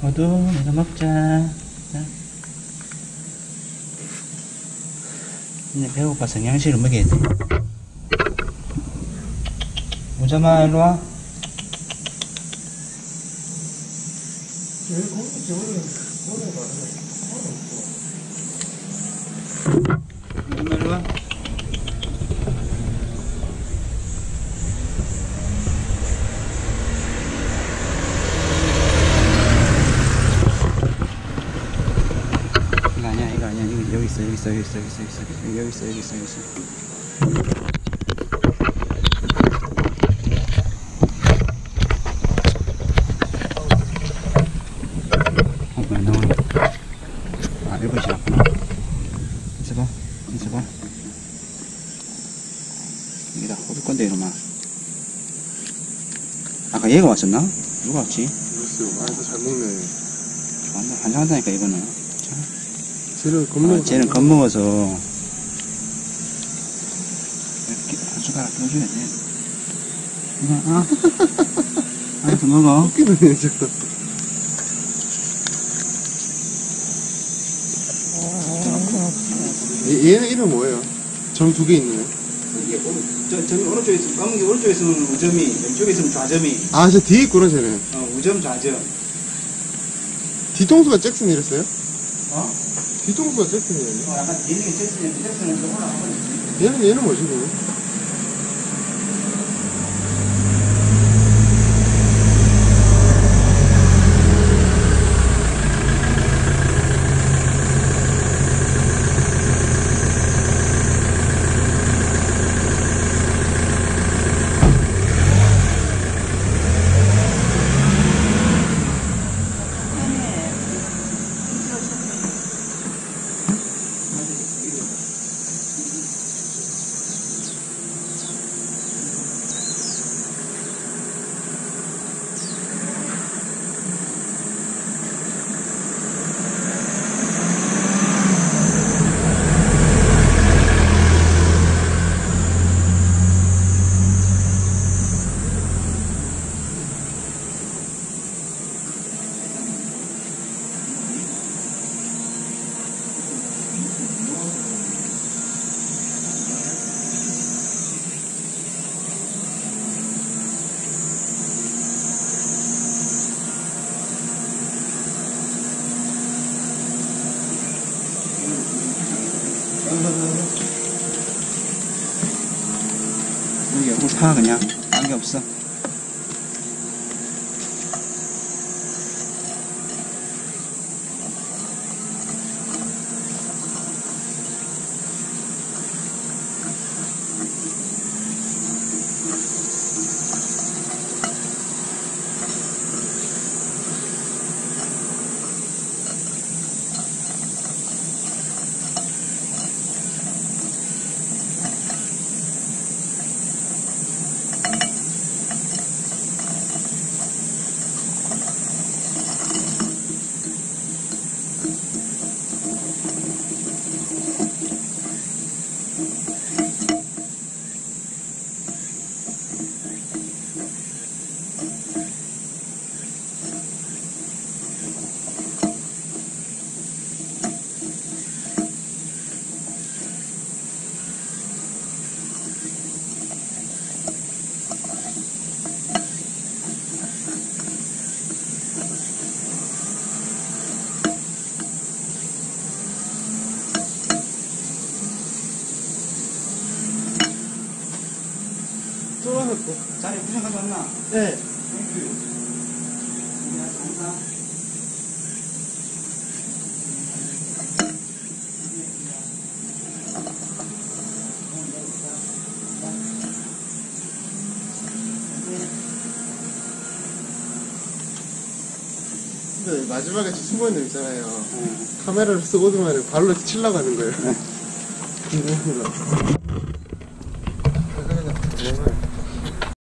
호두 이거 먹자. 자. 이제 배고파 성냥식을 먹여야 돼. 우자마 일로와. 우자마 일로와. 이거 아니야. 이거 여기 있어. 여기 있어. 왜 나오냐? 아, 일본 지났구나. 있어봐. 여기다 호두 건데, 이놈아. 아까 얘가 왔었나? 누가 왔지? 모르겠어요. 아이고, 잘 먹네. 완전 환장한다니까, 이거는. 쟤는 겁먹어서. 쟤는 겁먹어서. 이렇게 한 숟가락 떠줘야 돼. 알아서 먹어. 웃기는 애, 저거. 얘는 이름 뭐예요? 점 2개 있는 애? 점이 오른쪽에 있으면, 검은 게 오른쪽에 있으면 우점이, 왼쪽에 있으면 좌점이. 아, 저 뒤에 있구나, 쟤는. 우점, 좌점. 뒤통수가 잭슨이랬어요? 어? 뒤통수가 잭슨이랬네. 약간 뒤에 잭슨은 좀 올라가면 얘는 뭐지, 그럼? 여기 얼굴 파 그냥 관계 없어. 쫄아놓고. 자리 구경 가져왔나? 네. 땡큐. 근데 마지막에 저 숨어있는 거 있잖아요. 카메라를 쓰고 오더만 발로 치려고 하는 거예요.